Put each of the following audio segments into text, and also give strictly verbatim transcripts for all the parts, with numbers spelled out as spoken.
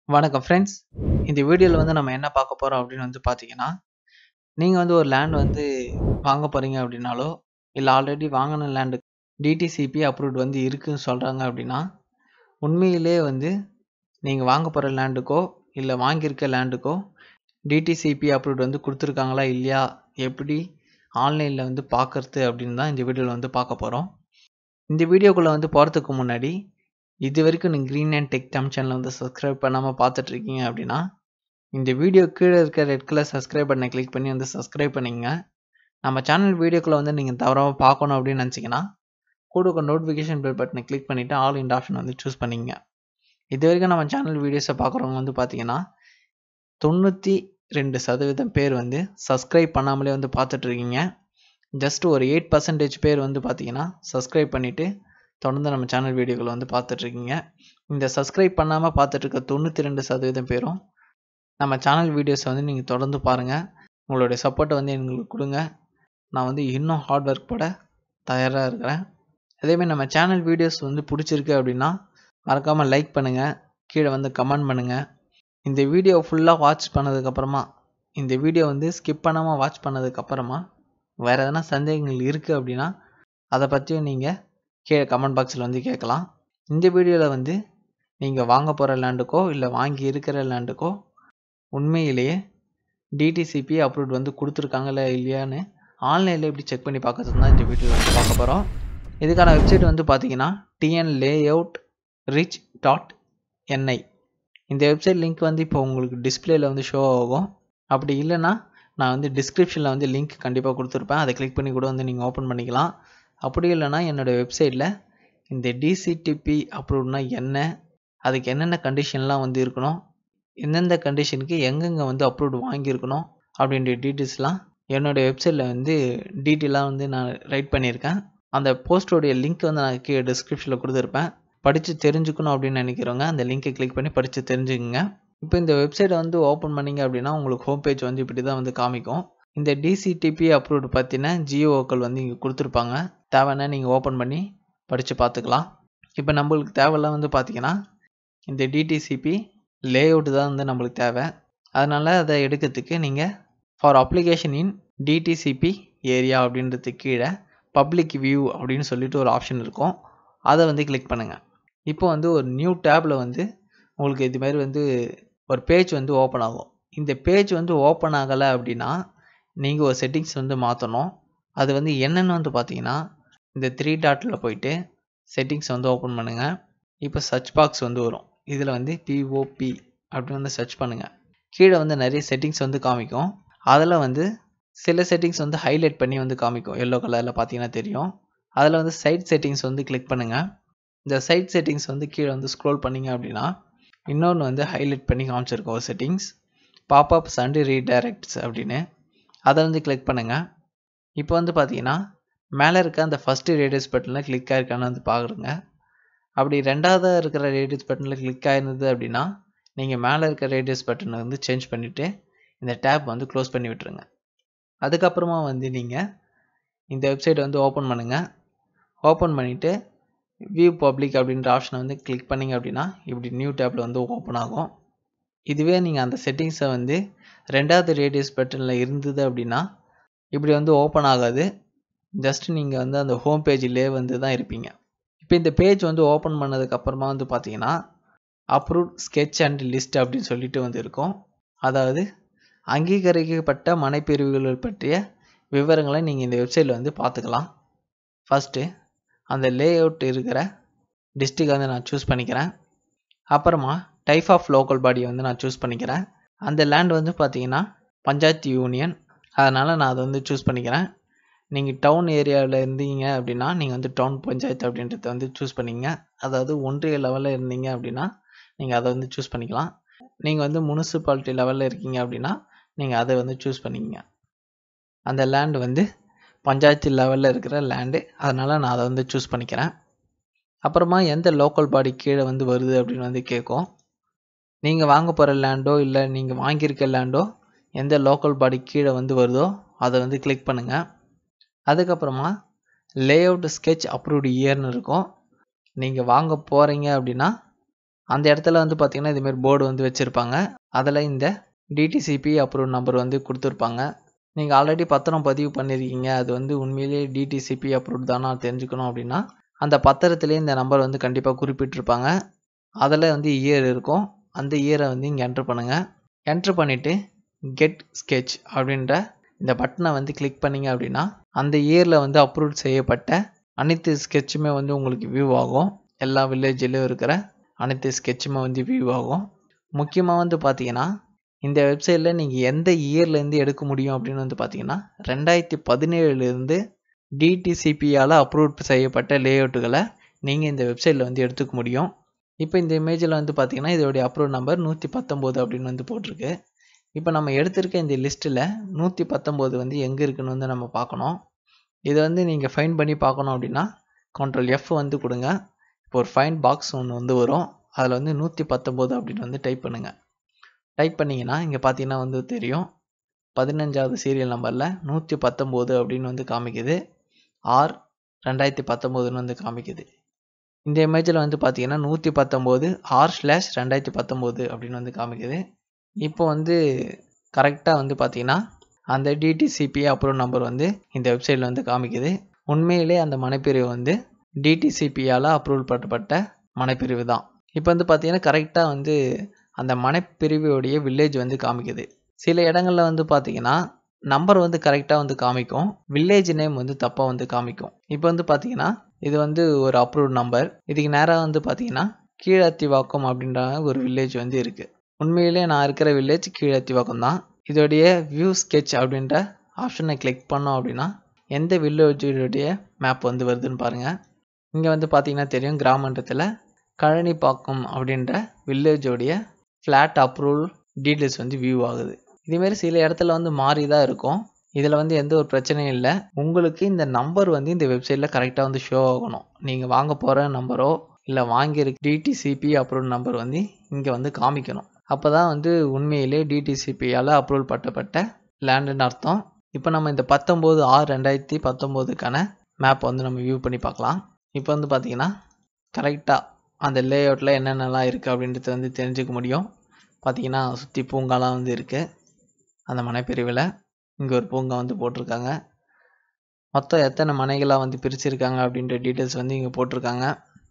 வணக்கம் ஃப்ரெண்ட்ஸ். இந்த வீடியோவில் வந்து நம்ம என்ன பார்க்க போகிறோம் அப்படின்னு வந்து பார்த்தீங்கன்னா, நீங்கள் வந்து ஒரு லேண்ட் வந்து வாங்க போகிறீங்க அப்படின்னாலோ, இல்லை ஆல்ரெடி வாங்கின லேண்டு டிடிசிபி அப்ரூவ்ட் வந்து இருக்குன்னு சொல்கிறாங்க அப்படின்னா, உண்மையிலே வந்து நீங்கள் வாங்க போகிற லேண்டுக்கோ இல்லை வாங்கியிருக்க லேண்டுக்கோ டிடிசிபி அப்ரூவ்ட் வந்து கொடுத்துருக்காங்களா இல்லையா, எப்படி ஆன்லைனில் வந்து பார்க்குறது அப்படின்னு தான் இந்த வீடியோவில் வந்து பார்க்க போகிறோம். இந்த வீடியோக்குள்ளே வந்து போகிறதுக்கு முன்னாடி இது வரைக்கும் நீங்கள் க்ரீன் அண்ட் டெக் தமிழ் சேனலை வந்து சப்ஸ்கிரைப் பண்ணாமல் பார்த்துட்ருக்கீங்க அப்படின்னா, இந்த வீடியோ கீழே இருக்க ரெட் கலர் சப்ஸ்கிரைப் பட்டனை கிளிக் பண்ணி வந்து சப்ஸ்கிரைப் பண்ணிங்க. நம்ம சேனல் வீடியோக்குள்ளே வந்து நீங்கள் தவறாமல் பார்க்கணும் அப்படின்னு நினச்சிங்கன்னா, கூட நோட்டிஃபிகேஷன் பெல் பட்டனை கிளிக் பண்ணிவிட்டு ஆல் இண்ட் ஆப்ஷன் வந்து சூஸ் பண்ணிங்க. இது வரைக்கும் நம்ம சேனல் வீடியோஸை பார்க்குறவங்க வந்து பார்த்தீங்கன்னா, தொண்ணூற்றி ரெண்டு சதவீதம் பேர் வந்து சப்ஸ்கிரைப் பண்ணாமலே வந்து பார்த்துட்ருக்கீங்க. ஜஸ்ட் ஒரு எயிட் பர்சன்டேஜ் பேர் வந்து பார்த்தீங்கன்னா சப்ஸ்கிரைப் பண்ணிவிட்டு தொடர்ந்து நம்ம சேனல் வீடியோக்களை வந்து பார்த்துட்ருக்கீங்க. இந்த சப்ஸ்கிரைப் பண்ணாமல் பார்த்துட்ருக்க தொண்ணூற்றி ரெண்டு சதவீதம் பேரும் நம்ம சேனல் வீடியோஸை வந்து நீங்கள் தொடர்ந்து பாருங்கள். உங்களுடைய சப்போர்ட்டை வந்து எங்களுக்கு கொடுங்க. நான் வந்து இன்னும் ஹார்ட் ஒர்க் போட தயாராக இருக்கிறேன். அதேமாதிரி நம்ம சேனல் வீடியோஸ் வந்து பிடிச்சிருக்கு அப்படின்னா மறக்காமல் லைக் பண்ணுங்கள், கீழே வந்து கமெண்ட் பண்ணுங்கள். இந்த வீடியோ ஃபுல்லாக வாட்ச் பண்ணதுக்கப்புறமா, இந்த வீடியோ வந்து ஸ்கிப் பண்ணாமல் வாட்ச் பண்ணதுக்கப்புறமா வேறு எதனா சந்தேகங்கள் இருக்குது அப்படின்னா அதை பற்றியும் நீங்கள் கீழே கமெண்ட் பாக்ஸில் வந்து கேட்கலாம். இந்த வீடியோவில் வந்து நீங்கள் வாங்க போகிற லேண்டுக்கோ இல்லை வாங்கி இருக்கிற லேண்டுக்கோ உண்மையிலேயே டிடிசிபி அப்ரூவ்ட் வந்து கொடுத்துருக்காங்களா இல்லையான்னு ஆன்லைனில் எப்படி செக் பண்ணி பார்க்கறது தான் இந்த வீடியோவில் வந்து பார்க்க போகிறோம். இதுக்கான வெப்சைட் வந்து பார்த்தீங்கன்னா டிஎன் லேஅவுட் ரிச் டாட் என்ஐ. இந்த வெப்சைட் லிங்க் வந்து இப்போ உங்களுக்கு டிஸ்பிளேயில் வந்து ஷோ ஆகும். அப்படி இல்லைன்னா நான் வந்து டிஸ்கிரிப்ஷனில் வந்து லிங்க் கண்டிப்பாக கொடுத்துருப்பேன். அதை கிளிக் பண்ணி கூட வந்து நீங்கள் ஓப்பன் பண்ணிக்கலாம். அப்படி இல்லைனா என்னோடய வெப்சைட்டில் இந்த டிசிடிபி அப்ரூவ்ட்னா என்ன, அதுக்கு என்னென்ன கண்டிஷன்லாம் வந்து இருக்கணும், எந்தெந்த கண்டிஷனுக்கு எங்கெங்கே வந்து அப்ரூவ்டு வாங்கியிருக்கணும் அப்படின்ற டீட்டெயில்ஸ்லாம் என்னோடய வெப்சைட்டில் வந்து டீட்டெயிலாக வந்து நான் ரைட் பண்ணியிருக்கேன். அந்த போஸ்டோடைய லிங்க் வந்து நான் கீழே டிஸ்கிரிப்ஷனில் கொடுத்துருப்பேன். படித்து தெரிஞ்சுக்கணும் அப்படின்னு நினைக்கிறவங்க அந்த லிங்க்கை கிளிக் பண்ணி படித்து தெரிஞ்சுக்குங்க. இப்போ இந்த வெப்சைட்டை வந்து ஓப்பன் பண்ணிங்க அப்படின்னா உங்களுக்கு ஹோம் பேஜ் வந்து இப்படி தான் வந்து காமிக்கும். இந்த டிசிடிபி அப்ரூவ்டு பற்றின ஜியோக்கள் வந்து இங்கே கொடுத்துருப்பாங்க. தேவைன்னா நீங்கள் ஓப்பன் பண்ணி படித்து பார்த்துக்கலாம். இப்போ நம்மளுக்கு தேவையெல்லாம் வந்து பார்த்திங்கன்னா இந்த டிடிசிபி லேஅவுட் தான் வந்து நம்மளுக்கு தேவை. அதனால் அதை எடுக்கிறதுக்கு நீங்கள் for application in DTCP area அப்படின்றதுக்கு கீழே பப்ளிக் வியூ அப்படின்னு சொல்லிட்டு ஒரு ஆப்ஷன் இருக்கும். அதை வந்து கிளிக் பண்ணுங்கள். இப்போ வந்து ஒரு நியூ டேப்பில் வந்து உங்களுக்கு இதுமாரி வந்து ஒரு பேஜ் வந்து ஓப்பன் ஆகும். இந்த பேஜ் வந்து ஓப்பன் ஆகலை அப்படின்னா நீங்கள் ஒரு செட்டிங்ஸ் வந்து மாற்றணும். அது வந்து என்னென்னு வந்து பார்த்தீங்கன்னா இந்த த்ரீ டாட்டில் போயிட்டு செட்டிங்ஸ் வந்து ஓப்பன் பண்ணுங்கள். இப்போ சர்ச் பாக்ஸ் வந்து வரும். இதில் வந்து பிஓபி அப்படின்னு வந்து சர்ச் பண்ணுங்கள். கீழே வந்து நிறைய செட்டிங்ஸ் வந்து காமிக்கும். அதில் வந்து சில செட்டிங்ஸ் வந்து ஹைலைட் பண்ணி வந்து காமிக்கும். எல்லோ கலரில் பார்த்தீங்கன்னா தெரியும். அதில் வந்து சைட் செட்டிங்ஸ் வந்து கிளிக் பண்ணுங்கள். இந்த சைட் செட்டிங்ஸ் வந்து கீழே வந்து ஸ்க்ரோல் பண்ணிங்க அப்படின்னா இன்னொன்று வந்து ஹைலைட் பண்ணி காமிச்சிருக்கோம் ஒரு செட்டிங்ஸ், பாப்அப்ஸ் அண்ட் ரீடைரக்ட்ஸ் அப்படின்னு. அதை வந்து கிளிக் பண்ணுங்கள். இப்போ வந்து பார்த்தீங்கன்னா மேலே இருக்க அந்த ஃபஸ்ட்டு ரேடியஸ் பட்டனில் கிளிக் ஆகிருக்கான்னு வந்து பார்க்குறங்க. அப்படி ரெண்டாவது இருக்கிற ரேடியஸ் பட்டனில் கிளிக் ஆகிருந்தது அப்படின்னா நீங்கள் மேலே இருக்க ரேடியஸ் பட்டனை வந்து சேஞ்ச் பண்ணிவிட்டு இந்த டேப் வந்து க்ளோஸ் பண்ணி விட்டுருங்க. அதுக்கப்புறமா வந்து நீங்கள் இந்த வெப்சைட்டை வந்து ஓப்பன் பண்ணுங்கள். ஓப்பன் பண்ணிவிட்டு வியூ பப்ளிக் அப்படின்ற ஆப்ஷனை வந்து கிளிக் பண்ணிங்க அப்படின்னா இப்படி நியூ டேப்பில் வந்து ஓப்பன் ஆகும். இதுவே நீங்கள் அந்த செட்டிங்ஸை வந்து ரெண்டாவது ரேடியஸ் பட்டனில் இருந்தது அப்படின்னா இப்படி வந்து ஓப்பன் ஆகாது. ஜஸ்ட் நீங்கள் வந்து அந்த ஹோம் பேஜிலே வந்து தான் இருப்பீங்க. இப்போ இந்த பேஜ் வந்து ஓப்பன் பண்ணதுக்கப்புறமா வந்து பார்த்தீங்கன்னா அப்ரூவ்ட் ஸ்கெட்ச் அண்ட் லிஸ்ட் அப்படின்னு சொல்லிட்டு வந்து இருக்கும். அதாவது அங்கீகரிக்கப்பட்ட மனைப்பிரிவுகள் பற்றிய விவரங்களை நீங்கள் இந்த வெப்சைட்டில் வந்து பார்த்துக்கலாம். ஃபஸ்ட்டு அந்த லேஅவுட் இருக்கிற டிஸ்ட்ரிக்ட் வந்து நான் சூஸ் பண்ணிக்கிறேன். அப்புறமா டைப் ஆஃப் லோக்கல் பாடியை வந்து நான் சூஸ் பண்ணிக்கிறேன். அந்த லேண்ட் வந்து பார்த்தீங்கன்னா பஞ்சாயத்து யூனியன், அதனால் நான் அதை வந்து சூஸ் பண்ணிக்கிறேன். நீங்கள் டவுன் ஏரியாவில் இருந்தீங்க அப்படின்னா நீங்கள் வந்து டவுன் பஞ்சாயத்து அப்படின்றத வந்து சூஸ் பண்ணிங்க. அதாவது ஒன்றிய லெவலில் இருந்தீங்க அப்படின்னா நீங்கள் அதை வந்து சூஸ் பண்ணிக்கலாம். நீங்கள் வந்து முனிசிபாலிட்டி லெவலில் இருக்கீங்க அப்படின்னா நீங்கள் அதை வந்து சூஸ் பண்ணிங்க. அந்த லேண்டு வந்து பஞ்சாயத்து லெவலில் இருக்கிற லேண்டு, அதனால் நான் அதை வந்து சூஸ் பண்ணிக்கிறேன். அப்புறமா எந்த லோக்கல் பாடி கீழே வந்து வருது அப்படின்னு வந்து கேட்கும். நீங்கள் வாங்க போகிற லேண்டோ இல்லை நீங்கள் வாங்கியிருக்க லேண்டோ எந்த லோக்கல் பாடி கீழே வந்து வருதோ அதை வந்து கிளிக் பண்ணுங்கள். அதுக்கப்புறமா லேஅவுட் ஸ்கெட்ச் அப்ரூவ்டு இயர்னு இருக்கும். நீங்கள் வாங்க போகிறீங்க அப்படின்னா அந்த இடத்துல வந்து பார்த்தீங்கன்னா இதுமாரி போர்டு வந்து வச்சுருப்பாங்க. அதில் இந்த டிடிசிபி அப்ரூவ் நம்பர் வந்து கொடுத்துருப்பாங்க. நீங்கள் ஆல்ரெடி பத்திரம் பதிவு பண்ணியிருக்கீங்க, அது வந்து உண்மையிலேயே டிடிசிபி அப்ரூவ் தானா தெரிஞ்சுக்கணும் அப்படின்னா அந்த பத்திரத்துலேயே இந்த நம்பர் வந்து கண்டிப்பாக குறிப்பிட்டிருப்பாங்க. அதில் வந்து இயர் இருக்கும். அந்த இயரை வந்து இங்கே என்ட்ரு பண்ணுங்கள். என்ட்ரு பண்ணிவிட்டு கெட் ஸ்கெட்ச் அப்படின்ற இந்த பட்டனை வந்து கிளிக் பண்ணிங்க அப்படின்னா அந்த இயரில் வந்து அப்ரூவ் செய்யப்பட்ட அனைத்து ஸ்கெட்சுமே வந்து உங்களுக்கு வியூ ஆகும். எல்லா வில்லேஜிலும் இருக்கிற அனைத்து ஸ்கெட்சுமே வந்து வியூ ஆகும். முக்கியமாக வந்து பார்த்தீங்கன்னா இந்த வெப்சைட்டில் நீங்கள் எந்த இயர்லேருந்து எடுக்க முடியும் அப்படின்னு வந்து பார்த்தீங்கன்னா ரெண்டாயிரத்தி பதினேழுலேருந்து டிடிசிபியால் அப்ரூவ் செய்யப்பட்ட லேஅவுட்டுகளை நீங்கள் இந்த வெப்சைட்டில் வந்து எடுத்துக்க முடியும். இப்போ இந்த இமேஜில் வந்து பார்த்தீங்கன்னா இதோடைய அப்ரூவ் நம்பர் நூற்றி பத்தொம்போது அப்படின்னு வந்து போட்டிருக்கு. இப்போ நம்ம எடுத்திருக்க இந்த லிஸ்ட்டில் நூற்றி பத்தொம்போது வந்து எங்கே இருக்குன்னு வந்து நம்ம பார்க்கணும். இதை வந்து நீங்கள் ஃபைண்ட் பண்ணி பார்க்கணும் அப்படின்னா கண்ட்ரோல் எஃப் வந்து கொடுங்க. இப்போ ஒரு ஃபைண்ட் பாக்ஸ் ஒன்று வந்து வரும். அதில் வந்து நூற்றி பத்தொம்போது அப்படின்னு வந்து டைப் பண்ணுங்கள். டைப் பண்ணிங்கன்னா இங்கே பார்த்தீங்கன்னா வந்து தெரியும், பதினஞ்சாவது சீரியல் நம்பரில் நூற்றி பத்தொம்போது அப்படின்னு வந்து காமிக்குது. ஆர் ரெண்டாயிரத்தி பத்தொம்போதுன்னு வந்து காமிக்குது. இந்த இமேஜில் வந்து பார்த்தீங்கன்னா நூற்றி பத்தொம்போது ஆர் ஸ்லாஷ் ரெண்டாயிரத்தி பத்தொம்போது அப்படின்னு வந்து காமிக்குது. இப்போ வந்து கரெக்டாக வந்து பார்த்தீங்கன்னா அந்த டிடிசிபி அப்ரூவ் நம்பர் வந்து இந்த வெப்சைட்டில் வந்து காமிக்குது. உண்மையிலே அந்த மனைப்பிரிவு வந்து டிடிசிபியால் அப்ரூவல் பண்ணப்பட்ட மனைப்பிரிவு தான். இப்போ வந்து பார்த்தீங்கன்னா கரெக்டாக வந்து அந்த மனைப்பிரிவுடைய வில்லேஜ் வந்து காமிக்குது. சில இடங்களில் வந்து பார்த்தீங்கன்னா நம்பர் வந்து கரெக்டாக வந்து காமிக்கும், வில்லேஜ் நேம் வந்து தப்பாக வந்து காமிக்கும். இப்போ வந்து பார்த்தீங்கன்னா இது வந்து ஒரு அப்ரூவ் நம்பர். இதுக்கு நேராக வந்து பார்த்தீங்கன்னா கீழத்திவாக்கம் அப்படின்ற ஒரு வில்லேஜ் வந்து இருக்குது. உண்மையிலே நான் இருக்கிற வில்லேஜ் கீழத்திவாக்கம் தான். இதோடைய வியூ ஸ்கெட்ச் அப்படின்ற ஆப்ஷனை கிளிக் பண்ணோம் அப்படின்னா எந்த வில்லேஜுடைய மேப் வந்து வருதுன்னு பாருங்கள். இங்கே வந்து பார்த்தீங்கன்னா தெரியும், கிராமன்றத்தில் கழனிப்பாக்கம் அப்படின்ற வில்லேஜோடைய ஃப்ளாட் அப்ரூவல் டீட்டெயில்ஸ் வந்து வியூ ஆகுது. இதேமாரி சில இடத்துல வந்து மாறி தான் இருக்கும். இதில் வந்து எந்த ஒரு பிரச்சனையும் இல்லை. உங்களுக்கு இந்த நம்பர் வந்து இந்த வெப்சைட்டில் கரெக்டாக வந்து ஷோ ஆகணும். நீங்கள் வாங்க போகிற நம்பரோ இல்லை வாங்கியிருக்க டிடிசிபி அப்ரூவல் நம்பர் வந்து இங்கே வந்து காமிக்கணும். அப்போ தான் வந்து உண்மையிலே டிடிசிபியால் அப்ரூவல் பண்ணப்பட்ட லேண்டுன்னு அர்த்தம். இப்போ நம்ம இந்த பத்தொம்போது ஆறு ரெண்டாயிரத்தி பத்தொம்போதுக்கான மேப் வந்து நம்ம வியூ பண்ணி பார்க்கலாம். இப்போ வந்து பார்த்திங்கன்னா கரெக்டாக அந்த லேஅவுட்டில் என்னென்னலாம் இருக்குது அப்படின்றது வந்து தெரிஞ்சுக்க முடியும். பார்த்திங்கன்னா சுற்றி பூங்காலாம் வந்து இருக்குது. அந்த மனைப்பிரிவில் இங்கே ஒரு பூங்கா வந்து போட்டிருக்காங்க. மொத்தம் எத்தனை மனைகளாக வந்து பிரிச்சுருக்காங்க அப்படின்ற டீட்டெயில்ஸ் வந்து இங்கே போட்டிருக்காங்க.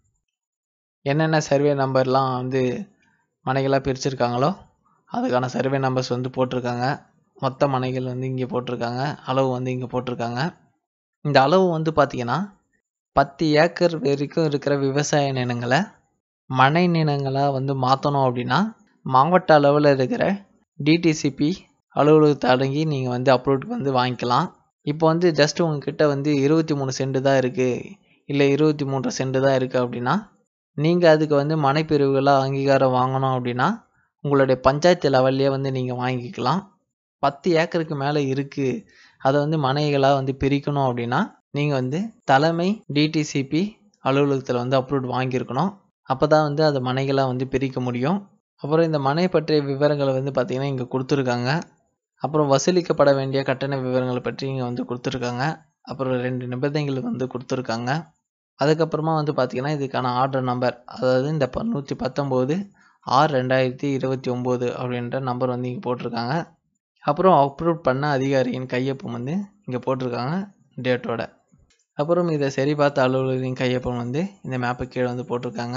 என்னென்ன சர்வே நம்பர்லாம் வந்து மனைகளாக பிரிச்சுருக்காங்களோ அதுக்கான சர்வே நம்பர்ஸ் வந்து போட்டிருக்காங்க. மொத்த மனைகள் வந்து இங்கே போட்டிருக்காங்க. அளவு வந்து இங்கே போட்டிருக்காங்க. இந்த அளவு வந்து பார்த்திங்கன்னா பத்து ஏக்கர் வரைக்கும் இருக்கிற விவசாய நிலங்களை மனை நிலங்களாக வந்து மாற்றணும் அப்படின்னா மாவட்ட அளவில் இருக்கிற டிடிசிபி அலுவலகத்தை அடங்கி நீங்கள் வந்து அப்ரூவ் வந்து வாங்கிக்கலாம். இப்போ வந்து ஜஸ்ட் உங்ககிட்ட வந்து இருபத்தி மூணு சென்ட் தான் இருக்குது, இல்லை இருபத்தி மூன்று சென்ட் தான் இருக்குது அப்படின்னா நீங்கள் அதுக்கு வந்து மனைப்பிரிவுகளாக அங்கீகாரம் வாங்கணும் அப்படின்னா உங்களுடைய பஞ்சாயத்து லெவல்லையே வந்து நீங்கள் வாங்கிக்கலாம். பத்து ஏக்கருக்கு மேலே இருக்குது, அதை வந்து மனைகளாக வந்து பிரிக்கணும் அப்படின்னா நீங்கள் வந்து தலைமை டிடிசிபி அலுவலகத்தில் வந்து அப்ரூவ் வாங்கியிருக்கணும். அப்போ தான் வந்து அதை மனைகளாக வந்து பிரிக்க முடியும். அப்புறம் இந்த மனை பற்றிய விவரங்களை வந்து பார்த்திங்கன்னா இங்கே கொடுத்துருக்காங்க. அப்புறம் வசூலிக்கப்பட வேண்டிய கட்டண விவரங்களை பற்றி இங்கே வந்து கொடுத்துருக்காங்க. அப்புறம் ரெண்டு நிபந்தனைகள் வந்து கொடுத்துருக்காங்க. அதுக்கப்புறமா வந்து பார்த்திங்கன்னா இதுக்கான ஆர்டர் நம்பர், அதாவது இந்த நூற்றி பத்தொம்போது ஆறு ரெண்டாயிரத்தி இருபத்தி ஒம்பது அப்படின்ற நம்பர் வந்து இங்கே போட்டிருக்காங்க. அப்புறம் அப்ரூவ் பண்ண அதிகாரியின் கையொப்பம் வந்து இங்கே போட்டிருக்காங்க டேட்டோட. அப்புறம் இதை சரி பார்த்த அலுவலரின் கையொப்பம் வந்து இந்த மேப்பு கீழே வந்து போட்டிருக்காங்க.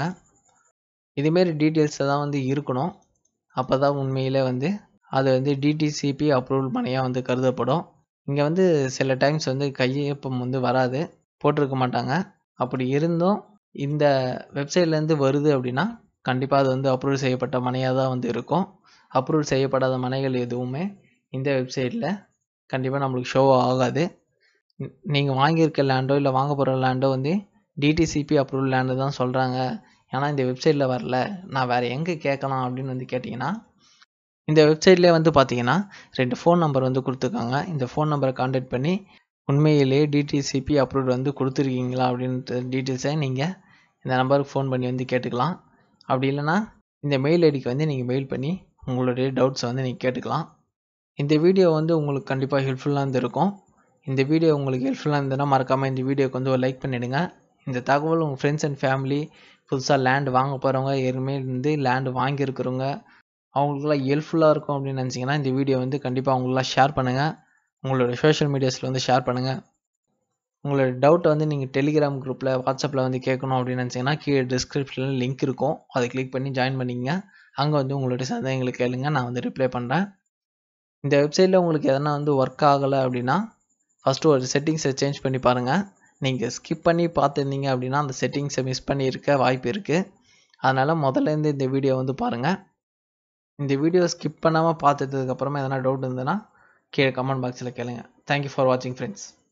இதுமாரி டீட்டெயில்ஸை தான் வந்து இருக்கணும். அப்போ தான் உண்மையிலே வந்து அது வந்து டிடிசிபி அப்ரூவல் மனையாக வந்து கருதப்படும். இங்கே வந்து சில டைம்ஸ் வந்து கையொப்பம் வந்து வராது, போட்டிருக்க மாட்டாங்க. அப்படி இருந்தும் இந்த வெப்சைட்லேருந்து வருது அப்படின்னா கண்டிப்பாக அது வந்து அப்ரூவல் செய்யப்பட்ட மனையாக தான் வந்து இருக்கும். அப்ரூவல் செய்யப்படாத மனைகள் எதுவுமே இந்த வெப்சைட்டில் கண்டிப்பாக நம்மளுக்கு ஷோ ஆகாது. நீங்கள் வாங்கியிருக்க லேண்டோ இல்லை வாங்க போகிற லேண்டோ வந்து டிடிசிபி அப்ரூவல் லேண்டு தான் சொல்கிறாங்க, ஏன்னா இந்த வெப்சைட்டில் வரல, நான் வேறு எங்கே கேட்கலாம் அப்படின்னு வந்து கேட்டிங்கன்னா இந்த வெப்சைட்லேயே வந்து பார்த்தீங்கன்னா ரெண்டு ஃபோன் நம்பர் வந்து கொடுத்துருக்காங்க. இந்த ஃபோன் நம்பரை கான்டாக்ட் பண்ணி உண்மையிலேயே டிடிசிபி அப்ரூவ் வந்து கொடுத்துருக்கீங்களா அப்படின்ற டீட்டெயில்ஸை நீங்கள் இந்த நம்பருக்கு ஃபோன் பண்ணி வந்து கேட்டுக்கலாம். அப்படி இல்லைனா இந்த மெயில் ஐடிக்கு வந்து நீங்கள் மெயில் பண்ணி உங்களுடைய டவுட்ஸை வந்து நீங்கள் கேட்டுக்கலாம். இந்த வீடியோ வந்து உங்களுக்கு கண்டிப்பாக ஹெல்ப்ஃபுல்லாக இருந்திருக்கும். இந்த வீடியோ உங்களுக்கு ஹெல்ப்ஃபுல்லாக இருந்ததுன்னா மறக்காமல் இந்த வீடியோக்கு வந்து ஒரு லைக் பண்ணிவிடுங்க. இந்த தகவல் உங்கள் ஃப்ரெண்ட்ஸ் அண்ட் ஃபேமிலி புதுசாக லேண்ட் வாங்க போகிறவங்க ஏற்கனவே இருந்து லேண்டு வாங்கியிருக்கிறவங்க அவங்களுக்குலாம் ஹெல்ப்ஃபுல்லாக இருக்கும் அப்படின்னு நினச்சிங்கன்னா இந்த வீடியோ வந்து கண்டிப்பாக அவங்களெலாம் ஷேர் பண்ணுங்கள். உங்களோட சோஷியல் மீடியாஸில் வந்து ஷேர் பண்ணுங்கள். உங்களோட டவுட்டை வந்து நீங்கள் டெலிகிராம் குரூப்பில் வாட்ஸ்அப்பில் வந்து கேட்கணும் அப்படின்னு நினச்சிங்கன்னா கீழே டிஸ்கிரிப்ஷனில் லிங்க் இருக்கும். அதை கிளிக் பண்ணி ஜாயின் பண்ணிக்கங்க. அங்கே வந்து உங்களுடைய சந்தேகங்களை கேளுங்க, நான் வந்து ரிப்ளை பண்ணுறேன். இந்த வெப்சைட்டில் உங்களுக்கு எதனா வந்து ஒர்க் ஆகலை அப்படின்னா ஃபஸ்ட்டு ஒரு செட்டிங்ஸை சேஞ்ச் பண்ணி பாருங்கள். நீங்கள் ஸ்கிப் பண்ணி பார்த்துருந்தீங்க அப்படின்னா அந்த செட்டிங்ஸை மிஸ் பண்ணியிருக்க வாய்ப்பு இருக்குது. அதனால் முதல்லேருந்து இந்த வீடியோ வந்து பாருங்கள். இந்த வீடியோ ஸ்கிப் பண்ணாமல் பார்த்துட்டதுக்கப்புறமா எதனா டவுட் இருந்ததுன்னா கீழே கமெண்ட் பாக்ஸில் கேளுங்க. தேங்க்யூ ஃபார் வாட்சிங் ஃப்ரெண்ட்ஸ்.